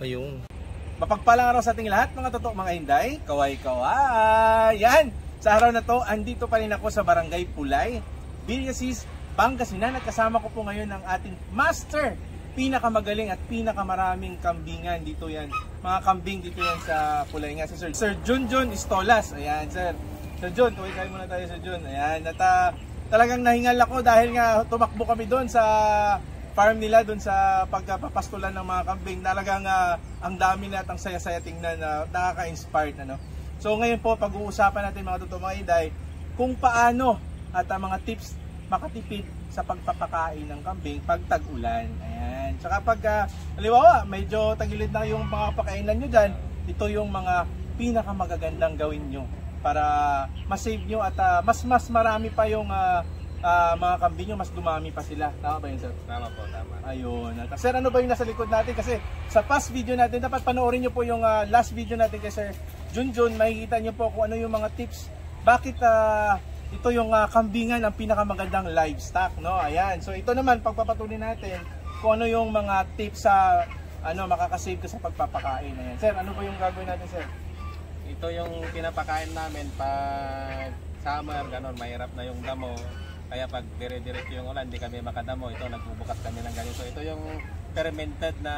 Ayun. Mapagpalang araw sa ating lahat mga totoo mga hinday. Kaway-kaway! Yan! Sa araw na to, andito pa rin ako sa Barangay Pulay, Villasis, Pangasinan. At kasama ko po ngayon ang ating master. Pinakamagaling at pinakamaraming kambingan dito yan. Mga kambing dito yan sa Pulay nga. Si Sir Junjun Istolas. Ayan, Sir. Sir Jun, kaway-kaway muna tayo, Sir Jun. Ayan, at talagang nahingal ako dahil nga tumakbo kami doon sa farm nila, doon sa pagpapastulan ng mga kambing. Talagang ang dami na at ang saya-saya tingnan, nakaka-inspired. Ano? So ngayon po, pag-uusapan natin mga totoo mga hinday, kung paano at mga tips makatipid sa pagpapakain ng kambing pag tag-ulan. Ayan. Tsaka pag, halimbawa, medyo tagilid na yung mga pakainan nyo dyan, ito yung mga pinakamagagandang gawin nyo para ma-save nyo at mas marami pa yung mga kambing nyo, mas dumami pa sila. Tama ba yun, Sir? Tama po, tama. Ayun. At, Sir, ano ba yung nasa likod natin? Kasi sa past video natin, dapat panoorin nyo po yung last video natin kay Sir Junjun. Makikita nyo po kung ano yung mga tips. Bakit ito yung kambingan ang pinakamagandang livestock, no? Ayan. So ito naman, pagpapatuloy natin kung ano yung mga tips sa makakasave ka sa pagpapakain. Ayan. Sir, ano ba yung gagawin natin, Sir? Ito yung pinapakain namin pag summer, ganon, mahirap na yung damo. Kaya pag dire-diretso yung ulan, hindi kami makadamo. Ito, nagbubukas kami ng ganito. Ito yung fermented na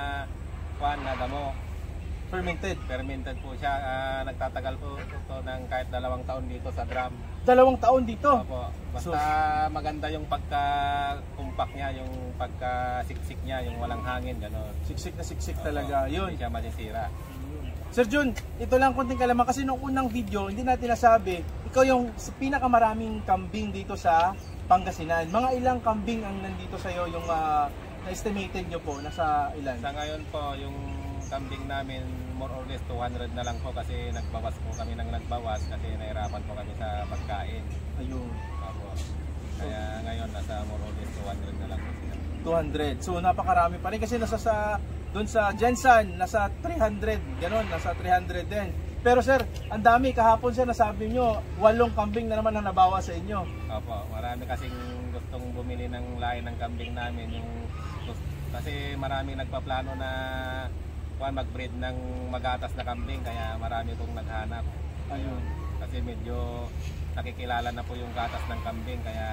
damo. Fermented po siya. Nagtatagal po ito ng kahit 2 taon dito sa drum. 2 taon dito? Opo. Basta maganda yung pagka-kumpak niya, yung pagka-siksik niya, yung walang hangin, gano'n. Siksik na siksik talaga. Yun. Hindi siya masisira. Sir Jun, ito lang konting kalaman kasi nung unang video, hindi natin nasabi, ikaw yung pinakamaraming kambing dito sa Pangasinan. Mga ilang kambing ang nandito sa iyo, yung na-estimated nyo po, nasa ilan? Sa ngayon po, yung kambing namin more or less 200 na lang po kasi nagbawas po kami ng nagbawas kasi nahirapan po kami sa pagkain. Ayun. Opo. Kaya ngayon nasa more or less 200 na lang po sila. 200. So napakarami pa rin kasi doon sa Jensen, nasa 300, gano'n, nasa 300 din. Pero Sir, ang dami, kahapon Sir, nasabi nyo, 8 kambing na naman ang nabawa sa inyo. Opo, marami kasing gustong bumili ng lahi ng kambing namin. Kasi maraming nagpaplano na mag-breed ng magatas na kambing, kaya marami pong naghanap. Ayun. Kasi medyo nakikilala na po yung gatas ng kambing, kaya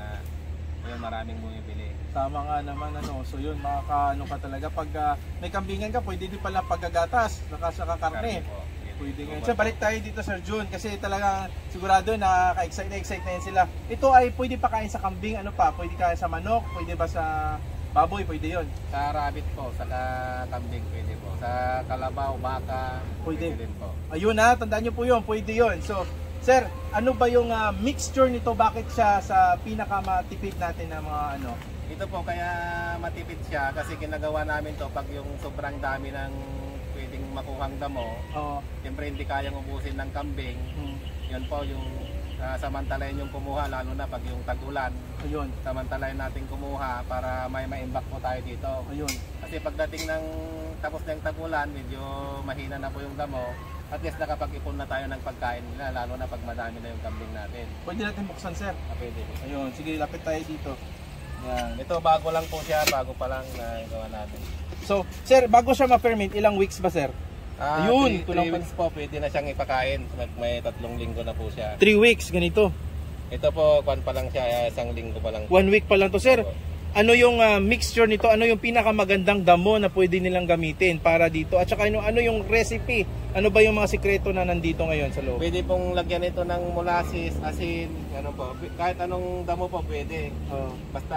yun, maraming bumibili. Tama nga naman, so yun, makakaano ka talaga. Pag may kambingan ka, pwede din pala pagkagatas, saka karne. Pwede nga. So, balik tayo dito, Sir Jun, kasi talaga sigurado nakaka-excite na yan sila. Ito ay pwede pa kain sa kambing, ano pa? Pwede kain sa manok, pwede ba sa baboy, pwede yun? Sa rabbit po, sa kambing pwede po. Sa kalabaw, baka, pwede din po. Ayun tandaan nyo po yun, pwede yun. So, Sir, ano ba yung mixture nito? Bakit siya sa pinakamatipid natin na mga ano? Ito po, kaya matipid siya kasi ginagawa namin to pag yung sobrang dami ng pwedeng makuhang damo. Siyempre hindi kayang ubusin ng kambing. Yun po yung samantalayin yung kumuha, lalo na pag yung tag-ulan. Ayun. Samantalayin natin kumuha para may maimbak po tayo dito. Ayun. Kasi pagdating ng tapos na yung tag-ulan, medyo mahina na po yung damo. At least nakapag-ipon na tayo ng pagkain nila, lalo na pag madami na yung kambing natin. Pwede natin buksan, Sir? Pwede. Ayun, sige, lapit tayo dito. Yan. Ito bago lang po siya, bago pa lang na gawa natin. So, Sir, bago siya ma-ferment, ilang weeks ba, Sir? Ayun, 3 weeks po, pwede na siyang ipakain. May 3 linggo na po siya. 3 weeks, ganito? Ito po, kwan pa lang siya, 1 linggo pa lang. 1 week pa lang to, Sir. Ano yung mixture nito? Ano yung pinakamagandang damo na pwede nilang gamitin para dito? At saka ano yung recipe? Ano ba yung mga sikreto na nandito ngayon sa loob? Pwede pong lagyan ito ng molasses, asin, ano po. Kahit anong damo po pwede. Basta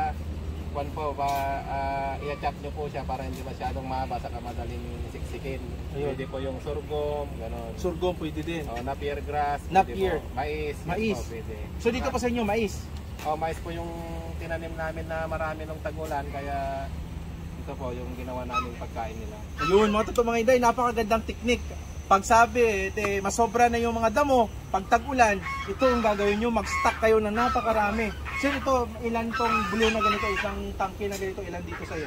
kwan po, i-chop nyo po siya para hindi masyadong mahaba saka madaling siksikin. Pwede po yung sorghum, gano'n. Sorghum pwede din. Napier grass. Napier. Mais. Mais. Po, pwede. So dito pa sa inyo, mais? Mais po yung tinanim namin na marami nung tag-ulan, kaya ito po yung ginawa namin pagkain nila. Ayun, mga totoo mga hinday, napakagandang teknik. Pag sabi, masobra na yung mga damo, pag tag-ulan, ito yung gagawin nyo, mag-stock kayo ng napakarami. Sir, ito, ilan tong blue na ganito, isang tangke na ganito, ilan dito sa'yo?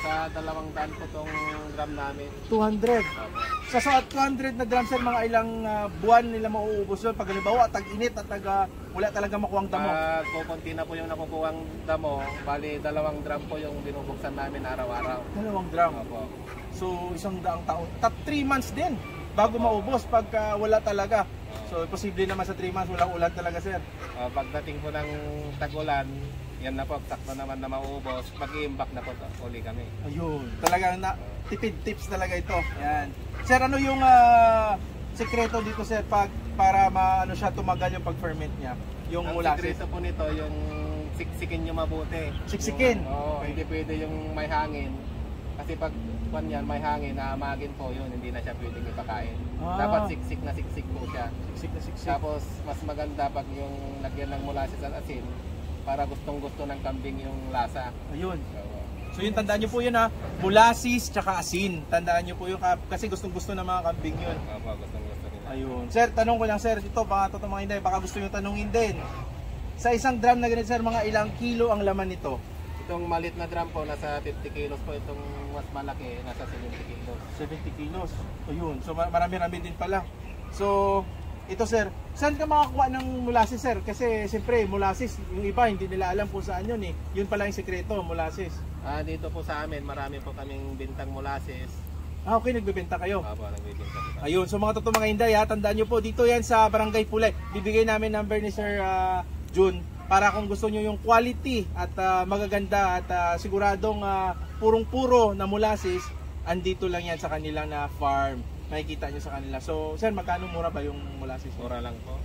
Nasa 200 po tong drum namin. 200. Opo. Sa 200 na drum, sir, mga ilang buwan nila mauubos doon? Pag halimbawa, tag-init at wala talaga makuhang damo. Kukunti na po yung nakukuhang damo. Bali, 2 drum po yung binubuksan namin araw-araw. 2 drum. Opo. So, 100 taon. 3 months din bago maubos pag wala talaga. So, posible naman sa 3 months, walang ulan talaga, sir. Pagdating po ng tag-ulan, yan na po, sakto naman na maubos. Mag-iimbak na po to, uli kami. Ayun, talagang tipid tips talaga ito. Yan. Sir, ano yung sekreto dito, sir, para maano siya tumagal yung pag-ferment niya? Yung Ang molasses. sekreto po nito, yung siksikin nyo mabuti. Siksikin? Oo, hindi pwede yung may hangin. Kasi pag yan, may hangin, naamagin po yun, hindi na siya pwedeng ipakain. Dapat siksik na siksik po siya. Siksik na siksik. Tapos, mas maganda pag yung lagyan ng molasses at asin, para gustong-gusto ng kambing yung lasa. Ayun. So yun, tandaan nyo po yun ha, molasses tsaka asin. Tandaan nyo po yun kasi gustong-gusto ng mga kambing yun. Opo, gustong-gusto nila. Ayun. Sir, tanong ko lang, sir, ito baka totoo mga hindi, baka gusto nyo tanongin din. Sa isang drum na ganito, sir, mga ilang kilo ang laman nito? Itong malit na drum po, nasa 50 kilos po. Itong mas malaki, nasa 70 kilos. 70 kilos. Ayun. So marami-rami din pala. So, ito, sir, saan ka makakuha ng molasses, sir? Kasi siyempre, molasses, yung iba hindi nila alam kung saan yun eh. Yun pala yung sekreto, molasses. Dito po sa amin, marami po kaming bintang molasses. Okay, nagbebenta kayo. Opo, nagbibinta po kami. Ayun, so mga totoo mga Inday, tandaan nyo po, dito yan sa Barangay Pulay. Bibigay namin number ni Sir June para kung gusto nyo yung quality at magaganda at siguradong purong-puro na molasses, andito lang yan sa kanilang na farm. Makikita nyo sa kanila. So, sir, magkano mura ba yung molasses? Mura lang po.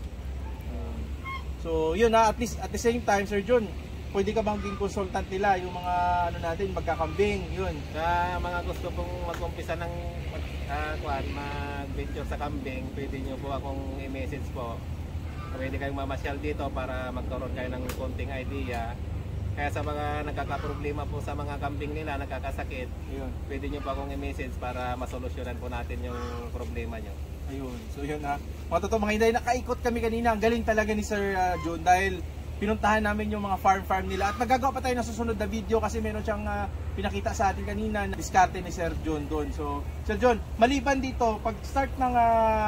So, yun at least at the same time, Sir John, pwede ka bang maging consultant nila, yung mga natin, magkakambing, yun. Sa mga gusto pong mag-umpisa ng mag-venture sa kambing, pwede nyo po akong i-message po. Pwede kayong mamasyal dito para magkaroon kayo ng konting idea. Kaya sa mga nagkakaproblema po sa mga kambing nila, nagkakasakit, Ayun. pwede nyo pa akong i-message para masolusyonan po natin yung problema nyo. Ayun. So yun ha. Mga totoo mga Inday, nakaikot kami kanina. Ang galing talaga ni Sir John dahil pinuntahan namin yung mga farm nila. At magagawa pa tayo ng susunod na video kasi meron siyang pinakita sa atin kanina na diskarte ni Sir John doon. So, Sir John, maliban dito, pag start ng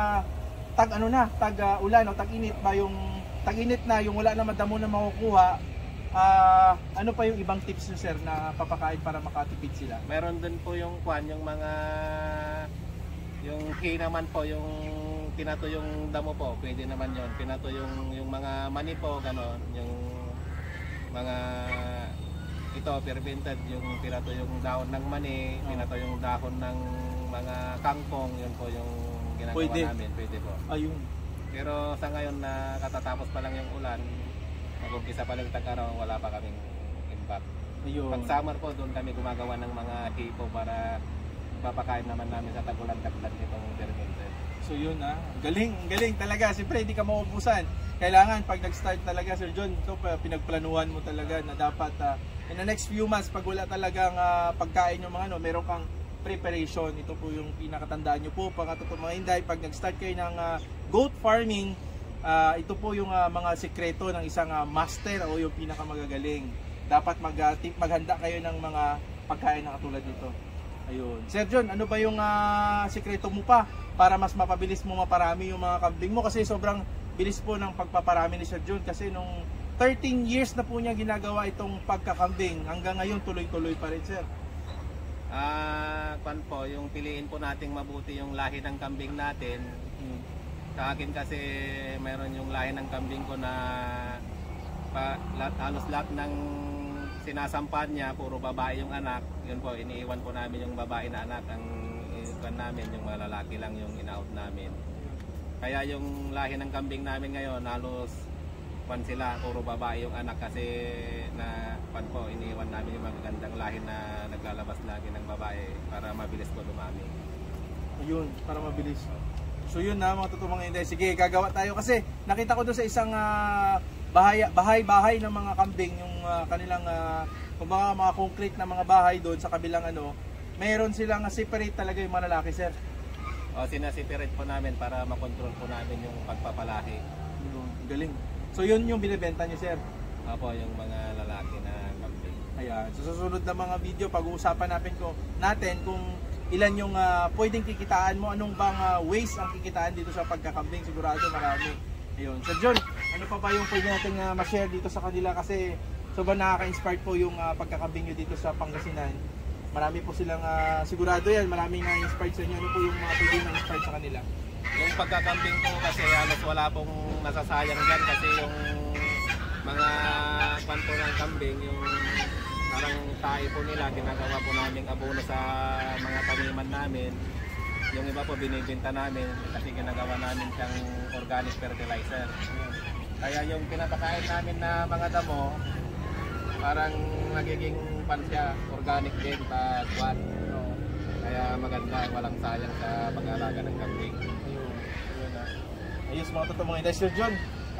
tag-ulan o tag-init ba yung tag-init na, yung wala na madamo na makukuha, ano pa yung ibang tips nyo, sir, na papakain para makatipid sila? Meron din po yung yung mga yung hay naman po, yung pinato yung damo po, pwede naman yon. Pinato yung mga mani po, gano'n, yung mga ito fermented, yung pinato yung dahon ng mani, pinato yung dahon ng mga kangkong, yun po yung ginagawa namin, pwede po. Ayun. Pero sa ngayon na katatapos pa lang yung ulan, mag-umpisa pa lang tag-araw, wala pa kaming impact. Ayun. Pag summer po, doon kami gumagawa ng mga hipo para papakain naman namin sa tagulan dagdag nitong fermented. So yun galing talaga. Siyempre hindi ka maubusan. Kailangan pag nag-start talaga, Sir John, ito pinagplanuhan mo talaga na dapat in the next few months, pag wala talagang pagkain yung mga meron kang preparation. Ito po yung pinakatandaan nyo po. Pag mga Inday, pag nag-start kayo ng goat farming, ito po yung mga sekreto ng isang master o yung pinakamagagaling. Dapat maghanda kayo ng mga pagkain na katulad nito. Ayun. Sir John, ano ba yung sekreto mo pa para mas mapabilis mo maparami yung mga kambing mo? Kasi sobrang bilis po ng pagpaparami ni Sir John kasi nung 13 years na po niya ginagawa itong pagkakambing. Hanggang ngayon tuloy-tuloy pa rin, sir. Po, yung piliin po nating mabuti yung lahi ng kambing natin. Sa akin kasi mayroon yung lahi ng kambing ko na halos lahat ng sinasampan niya, puro babae yung anak. Yun po, iniiwan po namin yung babae na anak. Ang iniiwan namin, yung mga lalaki lang yung in-out namin. Kaya yung lahi ng kambing namin ngayon, halos sila, puro babae yung anak kasi na po, iniiwan namin yung magagandang lahi na naglalabas lagi ng babae para mabilis po dumami. Ayun, para mabilis. So yun mga totoong mga Inday. Sige, gagawa tayo kasi nakita ko doon sa isang bahay ng mga kambing, yung kanilang kumbaga mga concrete na mga bahay doon sa kabilang mayroon silang separate talaga yung mga lalaki, sir. O, sinaseparate po namin para makontrol po namin yung pagpapalahi. Galing. So yun yung binibenta niyo, sir? Opo, yung mga lalaki na kambing. Ayan. So, susunod na mga video, pag-uusapan natin kung ilan yung pwedeng kikitaan mo, anong bang ways ang kikitaan dito sa pagkakambing. Sigurado marami. Ayun. So John, ano pa ba yung pwede natin ma-share dito sa kanila, kasi sobrang nakaka-inspired po yung pagkakambing nyo dito sa Pangasinan. Marami po silang, sigurado yan, maraming inspired sa inyo. Ano po yung mga pwede na-inspired sa kanila? Yung pagkakambing po kasi halos wala pong nasasayang dyan, kasi yung mga kwanto ng kambing, yung parang tae po nila, ginagawa po namin abono sa mga taniman namin. Yung iba po binibenta namin kasi ginagawa namin siyang organic fertilizer. Kaya yung pinapakain namin na mga damo, parang nagiging pansya, organic din pag buwan. Kaya maganda, walang sayang sa pag-aalaga ng kambing. Ayos mga totoo mga Sir John,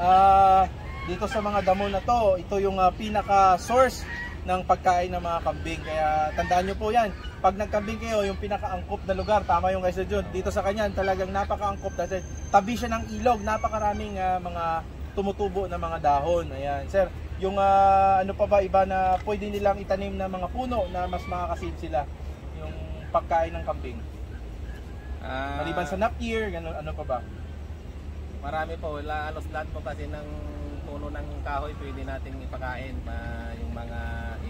dito sa mga damo na to, ito yung pinaka-source ng pagkain ng mga kambing. Kaya tandaan nyo po yan, pag nagkambing kayo, yung pinaka-angkop na lugar, tama yung kay Sir John, dito sa kanya talagang napaka-angkop kasi tabi siya ng ilog, napakaraming mga tumutubo na mga dahon. Ayan sir, yung ano pa ba iba na pwede nilang itanim na mga puno na mas makakasid sila yung pagkain ng kambing? Maliban sa napier, ano pa ba? Marami po, halos lahat po kasi ng puno ng kahoy pwede nating ipakain. Yung mga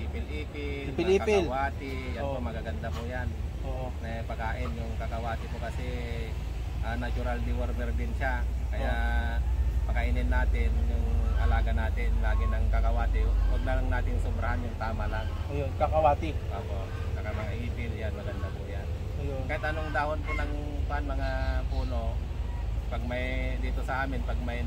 ipil-ipil, kakawati, yan po magaganda po yan. Na pagkain. Yung kakawati po kasi natural dewormer din siya. Kaya pakainin natin yung alaga natin lagi ng kakawati. Huwag na lang natin sobrahan, yung tama lang. Ayun, kakawati. Opo, saka mga ipil yan, maganda po yan. Ayun. Kahit anong dahon po ng mga puno, pag may dito sa amin, pag may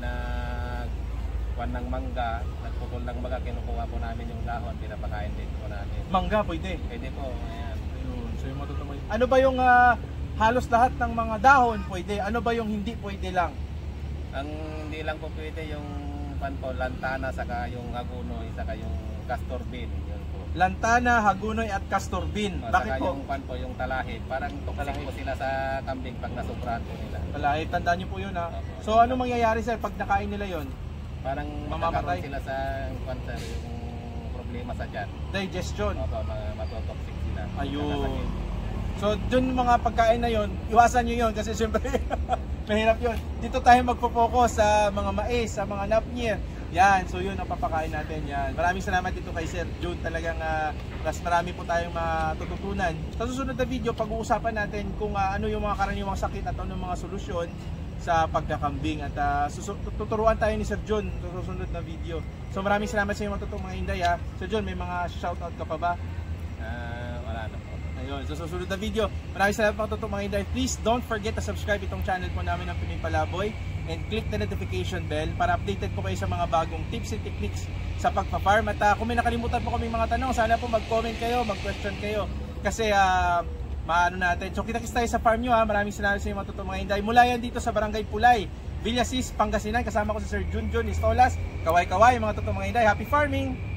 nagkuhan ng mangga, nagputol ng mangga, kinukuha po namin yung dahon, pinapakain din po namin. Mangga pwede? Pwede po, ayan. Ayun, so yung matutumoy. Ano ba yung halos lahat ng mga dahon pwede? Ano ba yung hindi pwede lang? Ang hindi lang po pwede yung lantana, saka yung hagunoy, saka yung castor bean. Yun po. Lantana, hagunoy at castor bean. Bakit saka po? Yung talahib, parang toxic po sila sa kambing pag nasubrahan po nila. Talahib, tandaan niyo po yun ha. So ano mangyayari sir pag nakain nila yon? Parang mamamatay sila sa cancer, yung problema sa tiyan. Digestion. Opo, matotoxic sila. Ayun. So dun mga pagkain na yon, iwasan nyo yon kasi syempre mahirap yun. Dito tayo magpo-focus sa mga mais, sa mga napnier. Yan, so yun ang papakain natin yan. Maraming salamat dito kay Sir Jude. Talagang mas marami po tayong matututunan. Sa susunod na video, pag-uusapan natin kung ano yung mga karaniwang sakit at ano mga solusyon sa pagkakambing. At tuturuan tayo ni Sir John sa susunod na video. So maraming salamat sa inyo mga totoong mga Inday. Sir John, may mga shoutout ka pa ba? Wala na po. Ayun, sa susunod na video, maraming salamat mga totoong mga Inday. Please don't forget to subscribe itong channel po namin ng Pinoy Palaboy and click the notification bell para updated po kayo sa mga bagong tips and techniques sa pagpa-farm. At kung may nakalimutan po kaming mga tanong, sana po mag-comment kayo, mag-question kayo kasi maano natin. So kita-kits tayo sa farm nyo ha. Maraming salamat sa inyo mga totoong mga Inday. Mula yan dito sa Barangay Pulay, Villasis, Pangasinan. Kasama ko si Sir Junjun Istolas. Kaway-kaway mga totoong mga Inday. Happy farming!